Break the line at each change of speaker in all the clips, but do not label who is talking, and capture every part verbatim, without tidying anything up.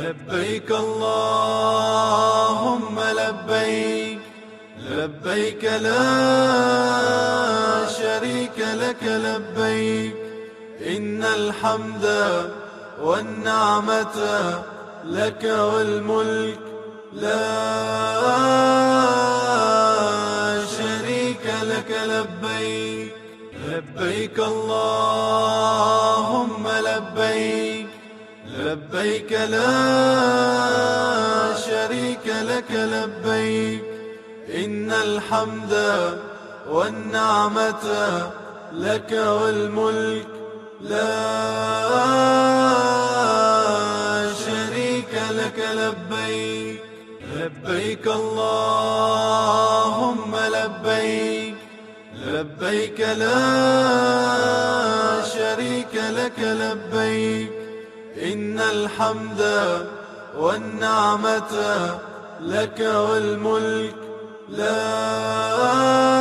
لبيك اللهم لبيك، لبيك لا شريك لك لبيك، إن الحمد والنعمة لك والملك لا شريك لك لبيك. لبيك اللهم لبيك، لبيك لا شريك لك لبيك، إن الحمد والنعمة لك والملك لا شريك لك لبيك. لبيك اللهم لبيك، لبيك لا شريك لك لبيك، إن الحمد والنعمة لك والملك لا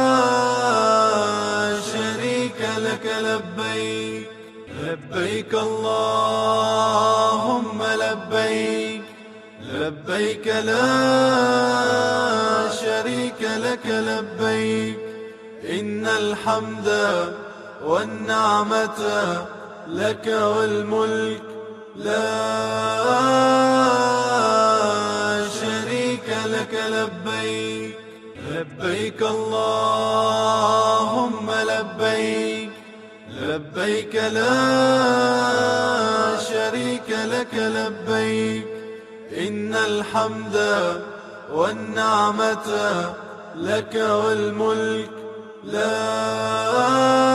شريك لك لبيك. لبيك اللهم لبيك، لبيك لا شريك لك لبيك، إن الحمد والنعمة لك والملك لا شريك لك لبيك. لبيك اللهم لبيك، لبيك لا شريك لك لبيك، إن الحمد والنعمة لك والملك لا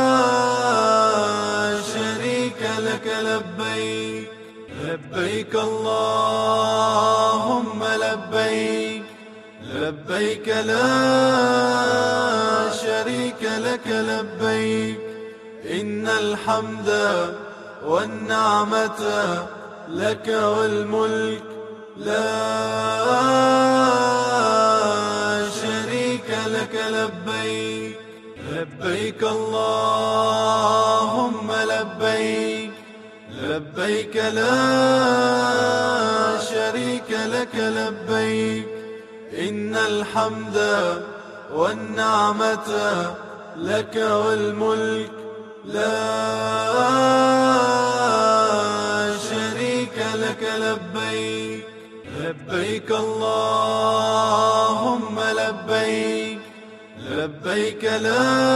شريك لك لبيك. لبيك اللهم لبيك، لبيك لا شريك لك لبيك، إن الحمد والنعمة لك والملك لا شريك لك لبيك. لبيك اللهم لبيك، لبيك لا شريك لك لبيك، إن الحمد والنعمة لك والملك لا شريك لك لبيك. لبيك اللهم لبيك، لبيك لا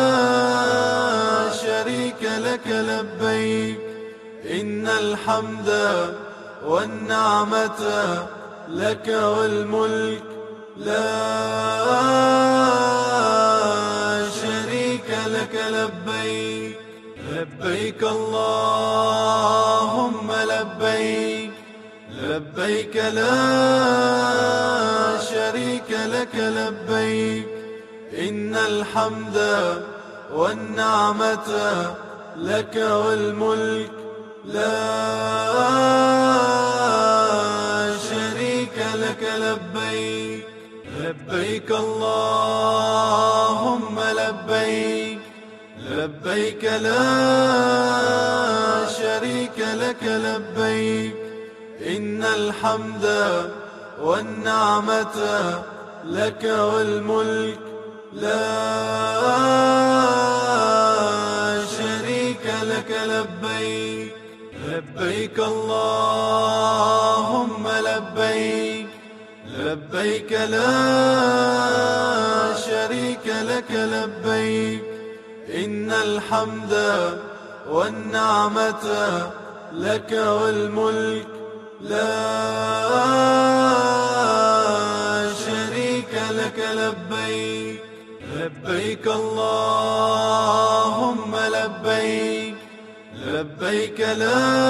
شريك لك لبيك، إن الحمد والنعمة لك والملك لا شريك لك لبيك. لبيك اللهم لبيك، لبيك لا شريك لك لبيك، إن الحمد والنعمة لك والملك لا شريك لك لبيك. لبيك اللهم لبيك، لبيك لا شريك لك لبيك، إن الحمد والنعمة لك والملك لا شريك لك لبيك. لبيك اللهم لبيك، لبيك لا شريك لك لبيك، إن الحمد والنعمة لك والملك لا شريك لك لبيك. لبيك اللهم لبيك، لبيك لا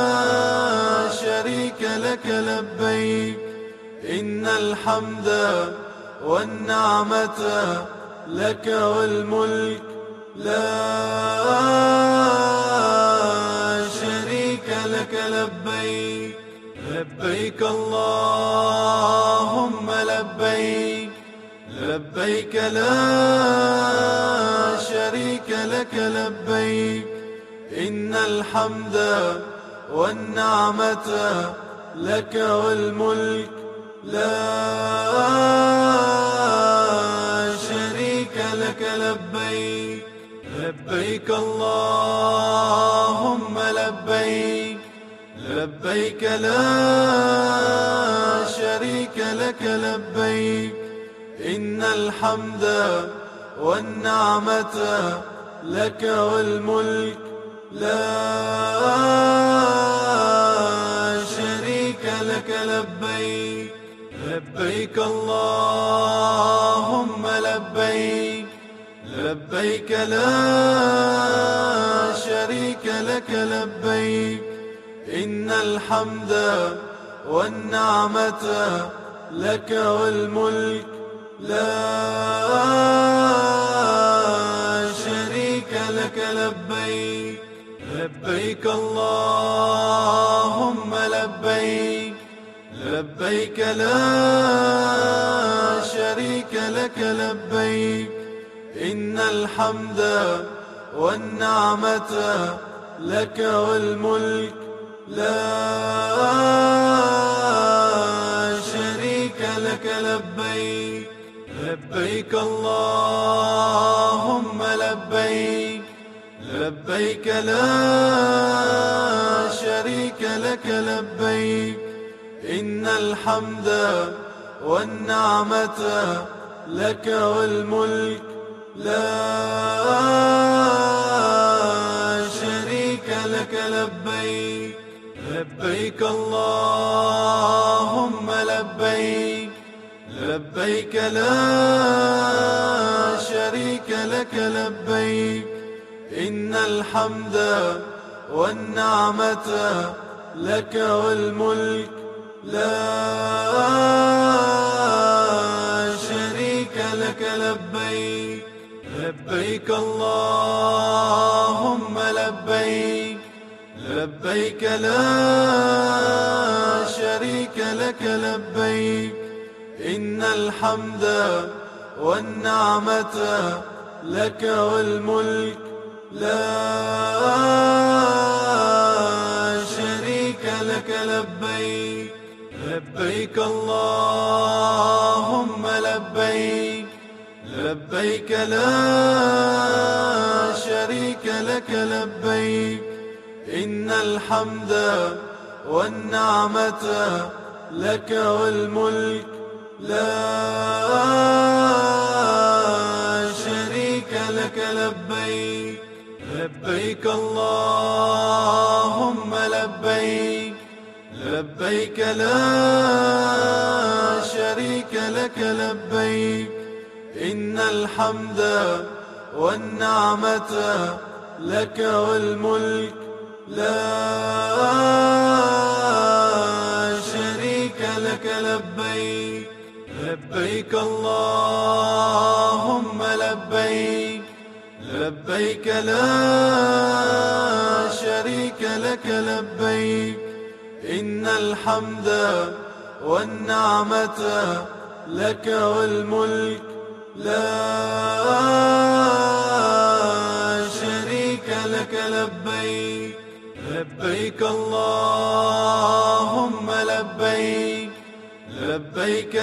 شريك لك لبيك، إن الحمد والنعمة لك والملك لا شريك لك لبيك. لبيك اللهم لبيك، لبيك لا شريك لك لبيك، إن الحمد والنعمة لك والملك لا شريك لك. لبيك لبيك اللهم لبيك لبيك لا شريك لك. لبيك إن الحمد والنعمة لك والملك لا شريك لك. لبيك لبيك اللهم لبيك لبيك لا شريك لك. لبيك إن الحمد والنعمة لك والملك لا شريك لك. لبيك لبيك اللهم لبيك لبيك لا شريك لك. لبيك إن الحمد والنعمة لك والملك لا شريك لك. لبيك لبيك اللهم لبيك لبيك لا شريك لك. لبيك إن الحمد والنعمة لك والملك لا شريك لك. لبيك لبيك اللهم لبيك لبيك لا شريك لك. لبيك إن الحمد والنعمة لك والملك لا شريك لك. لبيك لبيك اللهم لبيك لبيك لا شريك لك. لبيك إن الحمد والنعمة لك والملك لا شريك لك. لبيك لبيك اللهم لبيك لبيك لا شريك لك. لبيك إن الحمد والنعمة لك والملك لا شريك لك. لبيك لبيك اللهم لبيك لبيك لا شريك لك. لبيك إن الحمد والنعمة لك والملك لا شريك لك. لبيك لبيك اللهم لبيك لبيك لا شريك لك. لبيك إن الحمد والنعمة لك والملك لا شريك لك. لبيك لبيك اللهم لبيك لبيك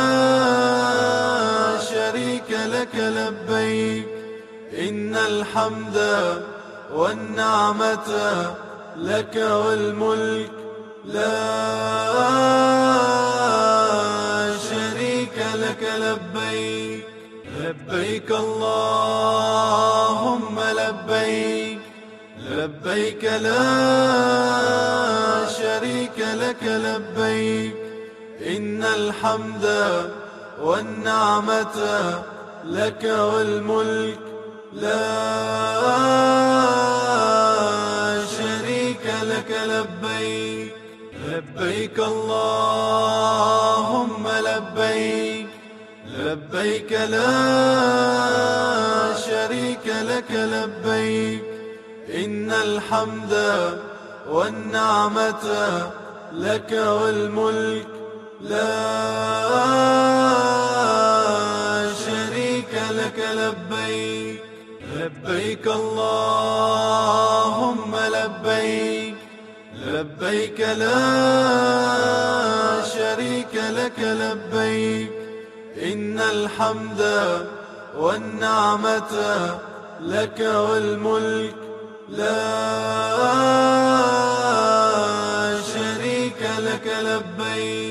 لا شريك لك. لبيك إن الحمد والنعمة لك والملك لا شريك لك. لبيك لبيك اللهم لبيك لبيك لا شريك لك. لبيك إن الحمد والنعمة لك والملك لا شريك لك. لبيك لبيك اللهم لبيك لبيك لا شريك لك. لبيك إن الحمد والنعمة لك والملك لا شريك لك. لبيك لبيك اللهم لبيك لبيك لا شريك لك لبيك إن الحمد والنعمة لك والملك لا شريك لك لبيك.